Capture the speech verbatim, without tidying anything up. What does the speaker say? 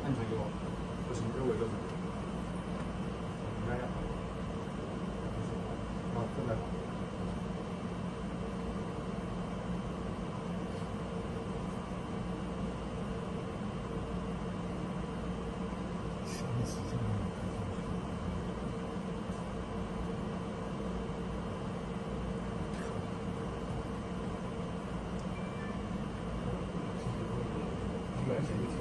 安全给我，不行就围着走。你看一下，啊，正在跑。 什么时间？ 原型。